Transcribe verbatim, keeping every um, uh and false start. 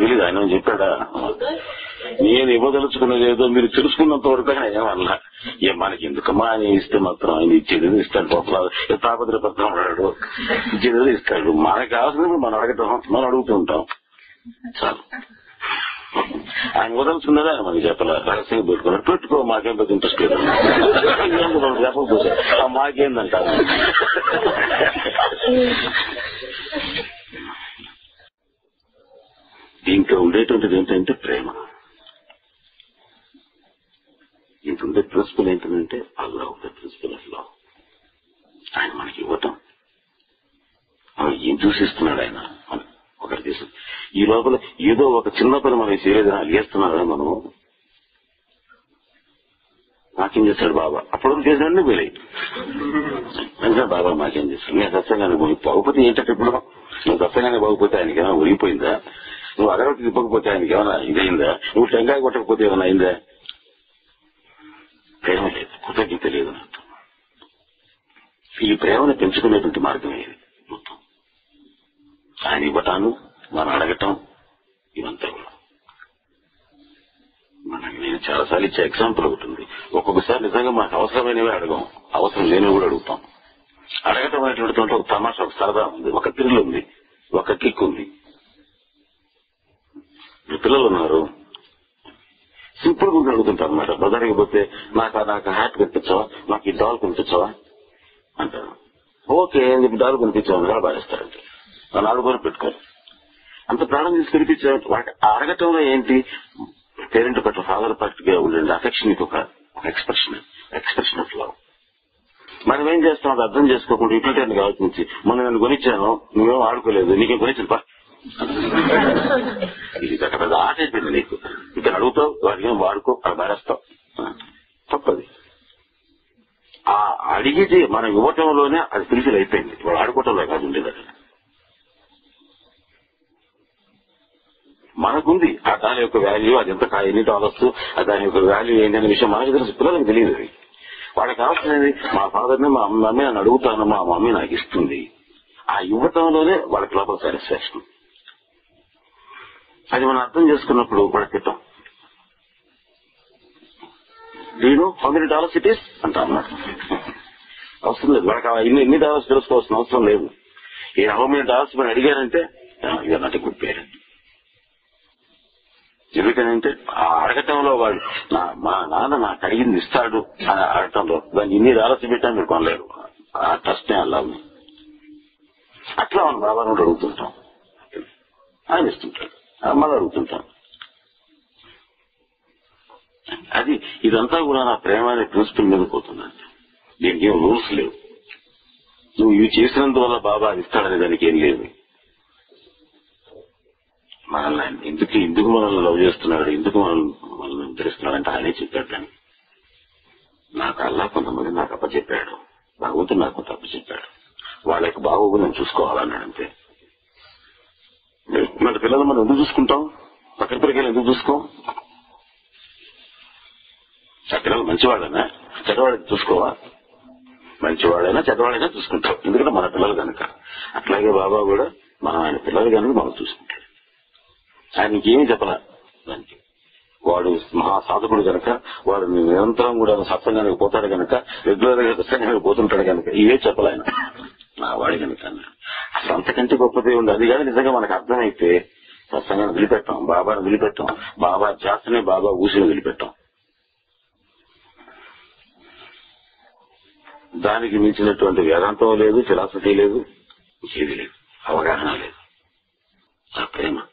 తెలియదు, ఆయన చెప్పాడా? నేను ఇవ్వదలుచుకున్నది ఏదో మీరు తెలుసుకున్నంత వరకు ఆయన ఏమన్నా ఏ మనకి ఎందుకమ్మా ఆయన ఇస్తే మాత్రం ఆయన ఇచ్చేది ఇస్తాడు. పాప తాపత్రపత్రం అన్నాడు, ఇచ్చేది ఇస్తాడు. మనకు కావాల్సినప్పుడు మనం అడగటం, మనం అడుగుతూ ఉంటాం చాలు. ఆయన వదలుచున్నది ఆయన మనకి చెప్పాలి, రహస్యంగా పెట్టుకున్నాడు. పెట్టుకో, మాకేం పెద్ద ఇంట్రెస్ట్ లేదు, చెప్పకపోతే మాకేందంటారు. దీంట్లో ఉండేటువంటిది ఏంటంటే ప్రేమ. దీంట్లో ఉండే ప్రిన్సిపల్ ఏంటంటే అల్లా ఉండే ప్రిన్సిపల్ ఆఫ్ లవ్. ఆయన మనకి ఇవ్వటం, ఏం చూసిస్తున్నాడు ఆయన ఒకటి చేసి. ఈ లోపల ఏదో ఒక చిన్న పని మనం చేయలేదని అలిగేస్తున్నాడా మనం? నాకేం చేశాడు బాబా, అప్పుడు చేసినాడని వీలై వెంటనే బాబా మాకేం చేశాడు, నేను సత్సంగానే పోయి బాగుపోతే ఏంటంటే ఇప్పుడు నువ్వు సత్సంగానే బాగుపోతే ఆయనకేమైనా ఉరిగిపోయిందా? నువ్వు అగరబత్తి తిప్పకపోతే ఆయనకి ఏమైనా ఇదైందా? నువ్వు టెంకాయ కొట్టకపోతే ఏమైనా అయిందా? ప్రేమ లేదు, కృతజ్ఞత లేదు. ఈ ప్రేమను పెంచుకునేటువంటి మార్గం ఏది మొత్తం ఆయన ఇవ్వటాను, మనం అడగటం, ఇవంతా కూడా మనకి నేను చాలాసార్లు ఇచ్చే ఎగ్జాంపుల్ ఒకటి ఉంది. ఒక్కొక్కసారి నిజంగా మనకు అవసరమైనవి అడగం, అవసరం లేనివి కూడా అడుగుతాం. అడగటం అనేటువంటి ఒక తమాషా, ఒక సరదా ఉంది, ఒక థ్రిల్ ఉంది, ఒక కిక్ ఉంది. పిల్లలు ఉన్నారు, సింపుల్ గా అడుగుతుంటారు అనమాట. బజార్కి పోతే నాకు నాకు హ్యాట్ కనిపించవా, నాకు ఈ డాల్ కనిపించవా అంటారు. ఓకే నీకు డాల్ కనిపించవని కూడా భావిస్తారంటే నాలుగు కూడా పెట్టుకోరు. అంత ప్రాణం తీసి కనిపించే వాటి అడగటంలో ఏంటి, పేరెంట్ పట్ల ఫాదర్ పట్ల ఉండండి అఫెక్షన్, ఒక ఎక్స్ప్రెషన్ ఎక్స్ప్రెషన్ ఆఫ్ లవ్. మనం ఏం చేస్తాం అది అర్థం చేసుకోకుండా ఇటువంటి ఆలోచించి మొన్న నేను కొనిచ్చాను, నువ్వేం ఆడుకోలేదు, నీకేం కొనిచ్చింది పా, ఇది గట్ట పెద్ద ఆట అయిపోయింది నీకు, ఇక్కడ అడుగుతావు వాడికి ఏం వాడుకో, అక్కడ బారేస్తావు, తప్పది. ఆ అడిగితే మనం ఇవ్వటంలోనే అది ఫిల్ఫిల్ అయిపోయింది, వాడు ఆడుకోవటంలో కాదు ఉండేది. అక్కడ మనకుంది ఆ దాని యొక్క వాల్యూ, అది ఎంత ఎన్ని డాలర్స్, దాని యొక్క వాల్యూ ఏంటనే విషయం మనకు తెలుసు, పిల్లలకు తెలియదు. అది వాళ్ళకి కావాల్సినది మా ఫాదర్ని మా మమ్మీ నన్ను అడుగుతాను, మా మమ్మీ నాకు ఇస్తుంది. ఆ ఇవ్వటంలోనే వాళ్ళకి లోపల సాటిస్ఫాక్షన్. అది మనం అర్థం చేసుకున్నప్పుడు పడకెట్టాం. నేను how many dollars it is అంటా అన్నమాట. అవసరం లేదు వాళ్ళకి, ఇన్ని ఎన్ని డాలర్స్ తెలుసుకోవాల్సిన అవసరం లేదు. ఈ హౌ మెనీ డాలర్స్ మనం అడిగారంటే ఇది నాట్ ఎ గుడ్ పేరెంట్. ఎందుకనంటే ఆ అడగటంలో వాడు మా నాన్న నాకు అడిగింది ఇస్తాడు అని అడగటంలో దాన్ని ఇన్ని డాలర్స్ పెట్టాను మీరు కొనలేరు. ఆ ట్రస్ట్నే అలా ఉంది. అట్లా మనం బాబా నుండి అడుగుతుంటాం, ఆయన ఇస్తుంటాడు, మళ్ళీ అడుగుతుంటాం. అది ఇదంతా కూడా నా ప్రేమ అనే ప్రిన్సిపల్ మీద పోతుందండి. దీనికి ఏం రూల్స్ లేవు. నువ్వు ఇవి చేసినందువల్ల బాబా అది ఇస్తాడనే దానికి ఏం లేదు. మనల్ని ఎందుకు ఎందుకు మనల్ని లవ్ చేస్తున్నాడు, ఎందుకు మనల్ని మనల్ని ఉద్ధరిస్తున్నాడు అంటే ఆయనే చెప్పాడు. దాన్ని నాకు అల్లా కొంతమంది నాకు అప్ప చెప్పాడు, భగవంతుడు నాకు కొంత అప్ప చెప్పాడు, వాళ్ళ యొక్క బాగోగు నేను చూసుకోవాలన్నాడు. అంతే. మన పిల్లలు మనం ఎందుకు చూసుకుంటాం, పక్కన పిల్లలు ఎందుకు చూసుకోం? ఆ పిల్లలు మంచివాడైనా చెడ్డవాడిని చూసుకోవా? మంచివాడైనా చెడ్డవాడైనా చూసుకుంటాం, ఎందుకంటే మన పిల్లలు కనుక. అట్లాగే బాబా కూడా మనం ఆయన పిల్లలు కనుక మనం చూసుకుంటాడు. ఆయనకి ఏమీ చెప్పలా. దానికి వాడు మహా సాధకుడు కనుక, వాడు నిరంతరం కూడా సత్సంగానికి పోతాడు కనుక, రెగ్యులర్ గా సత్సంగానికి పోతుంటాడు కనుక ఇవే చెప్పలే ఆయన. నా వాడి కనుక అసలు అంతకంటే గొప్పదే ఉంది. అది కానీ నిజంగా మనకు అర్థమైతే సత్సంగాన్ని వదిలిపెట్టాం, బాబాని వదిలిపెట్టాం, బాబా జాస్తనే బాబా ఊసిని వదిలిపెట్టాం. దానికి మించినటువంటి వేదాంతం లేదు, ఫిలాసఫీ లేదు, ఏది లేదు, అవగాహన లేదు. ఆ ప్రేమ